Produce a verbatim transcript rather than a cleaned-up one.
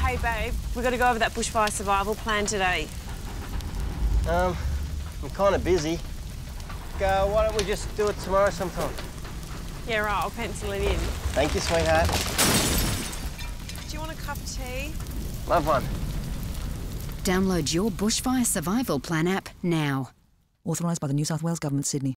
Hey, babe, we've got to go over that bushfire survival plan today. Um, I'm kind of busy. Uh, why don't we just do it tomorrow sometime? Yeah, right, I'll pencil it in. Thank you, sweetheart. Do you want a cup of tea? Love one. Download your Bushfire Survival Plan app now. Authorised by the New South Wales Government, Sydney.